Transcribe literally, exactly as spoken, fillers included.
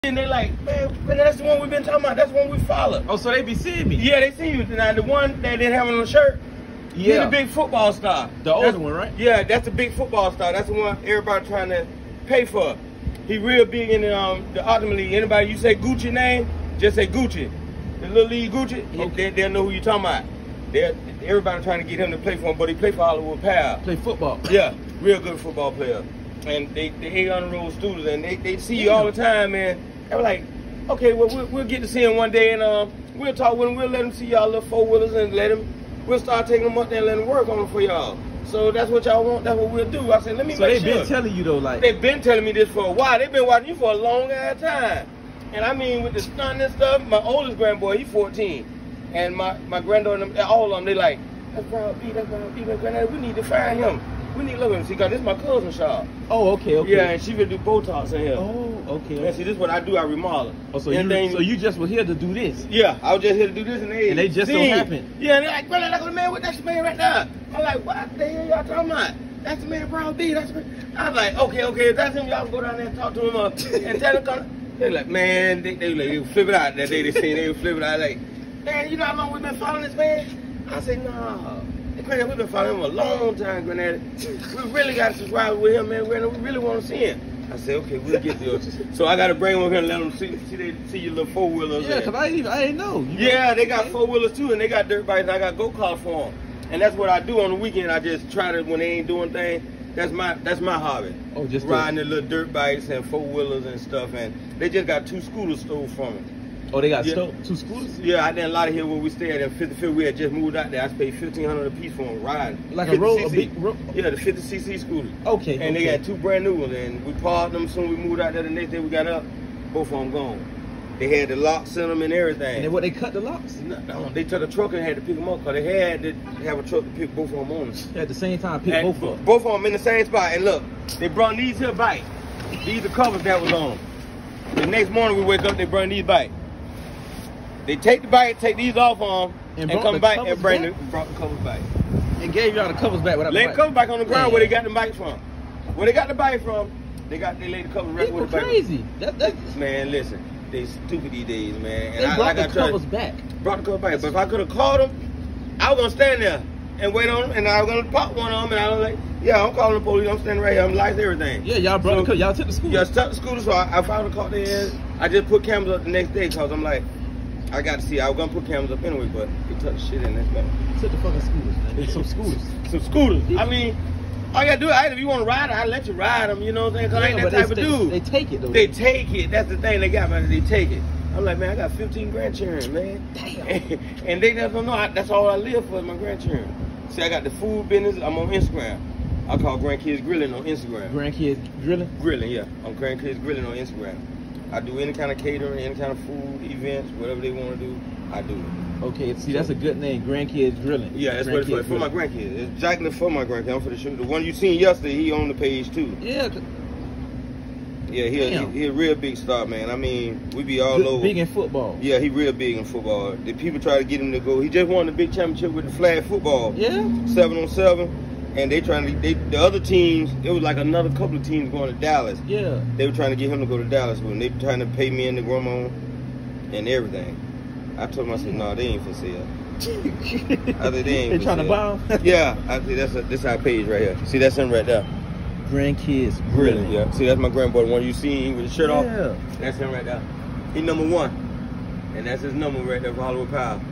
And they like, man, man, that's the one we've been talking about. That's the one we follow. Oh, so they be seeing me? Yeah, they see you. Now, the one that didn't have on the shirt, yeah. He's the big football star. The older one, right? Yeah, that's the big football star. That's the one everybody trying to pay for. He real big in the, um, the ultimately, anybody you say Gucci name, just say Gucci. The little league Gucci, okay. they, they'll know who you talking about. They're, everybody trying to get him to play for him, but he play for Hollywood Pal. Play football. Yeah, real good football player. And they, they eight hundred roll students, and they, they see you all the time, man. They were like, okay, well, we'll, we'll get to see him one day, and um, we'll talk with him. We'll let him see y'all little four-wheelers, and let him, we'll start taking them up there and let him work on them for y'all. So that's what y'all want. That's what we'll do. I said, let me so make they've sure. been telling you, though, like. They've been telling me this for a while. They've been watching you for a long ass time. And I mean, with the stunt and stuff, my oldest grandboy, he's fourteen. And my, my granddaughter, all of them, they like, that's Brown B, that's Brown B, my granddad, we need to find him. We need to look at him. See, because this is my cousin's shop. Oh, okay, okay. Yeah, and she will do Botox in here. Oh, okay. Yeah, see, this is what I do. I remodel. Oh, so, you, so you just were here to do this? Yeah, I was just here to do this, and they and they just seen. so happened. Yeah, and they're like, brother, that's the man with that's the man right there. I'm like, what the hell y'all talking about? That's the man, Brown B. That's the man. I was like, okay, okay, if that's him, y'all go down there and talk to him uh, and tell him. Come. They're like, man, they, they, they flip it out that day. They seen they would flip it out like, man, you know how long we've been following this man? I said, nah. Granddad, we've been following him a long time, Granddad. We really got to subscribe with him, man. Granddad, we really want to see him. I said, okay, we'll get there. So I got to bring him over here and let them see, see, they, see your little four-wheelers. Yeah, because I didn't even, I didn't know. You yeah, know? They got four-wheelers too, and they got dirt bikes, and I got go-karts for them. And that's what I do on the weekend. I just try to, when they ain't doing things, that's my that's my hobby. Oh, just riding the little dirt bikes and four-wheelers and stuff. And they just got two scooters stole from me. Oh, they got yeah. stole two scooters? Yeah, I did a lot of here where we stayed at fifty-fifth. We had just moved out there. I paid fifteen hundred dollars a piece for them riding. Like a road, a big road? Yeah, the fifty c c scooter. Okay. And okay. they had two brand new ones. And we parked them soon. We moved out there. The next day we got up, both of them gone. They had the locks in them and everything. And then what, they cut the locks? No, no, they took a truck and had to pick them up because they had to have a truck to pick both of them on us. At the same time, pick and both of them? Both of them in the same spot. And look, they brought these here bikes. These are covers that was on them. The next morning we wake up, they bring these bikes. They take the bike, take these off on them, and, and come back and bring back? the, brought the covers back. And gave y'all the covers back without Lay the the covers back on the ground. Man. Where they got the bikes from. Where they got the bike from, they got they laid the covers right where the bike. Crazy. That, that, man, listen. They stupid these days, man. And they I, brought like the I tried, covers back. Brought the covers back. But if I could have called them, I was going to stand there and wait on them, and I was going to pop one of them, and I was like, yeah, I'm calling the police. I'm standing right here. I'm lights, everything. Yeah, y'all brought so, the y'all took the scooter. Yeah, took the scooter, so I, I found the car there. I just put cameras up the next day because I'm like, I got to see. I was going to put cameras up anyway, but they took the shit in. That's bad. Took the fucking scooters, man. There's some scooters. Some scooters. I mean, all you got to do is, if you want to ride it, I'll let you ride them, you know what I'm saying? Because yeah, I ain't that type they, of dude. They take it, though. They take it. That's the thing they got, man. They take it. I'm like, man, I got fifteen grandchildren, man. Damn. And, and they just don't know. I, that's all I live for is my grandchildren. See, I got the food business. I'm on Instagram. I call Grandkids Grilling on Instagram. Grandkids Grilling? Grilling, yeah. I'm Grandkids Grilling on Instagram. I do any kind of catering, any kind of food, events, whatever they want to do, I do it. Okay, see, that's a good name, Grandkids Grilling. Yeah, that's what it's for. For my grandkids. It's exactly for my grandkids. I'm for the shoot. The one you seen yesterday, he on the page too. Yeah. Yeah, he a, he, he a real big star, man. I mean, we be all Good, over. Big in football. Yeah, he real big in football. The people try to get him to go. He just won the big championship with the flag football. Yeah. Seven on seven. And they trying to, they, the other teams, it was like another couple of teams going to Dallas. Yeah. They were trying to get him to go to Dallas with them. They were trying to pay me and the grandma and everything. I told him, I said, no, nah, they ain't for sale. I said, they ain't They for trying sale. to buy them? Yeah. I said, that's a, this our page right here. See, that's him right there. Grandkids Grilling. Yeah. See, that's my grandboy. The one you seen with the shirt yeah. off? That's him right there. He number one. And that's his number right there for Hollywood Power.